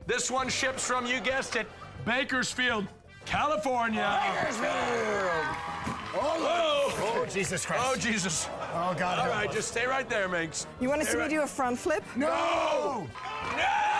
This one ships from, you guessed it, Bakersfield, California. Bakersfield! Oh, Jesus Christ. Oh, Jesus. Oh, God. All right, just stay right there, Minx. You want to see me do a front flip? No! No!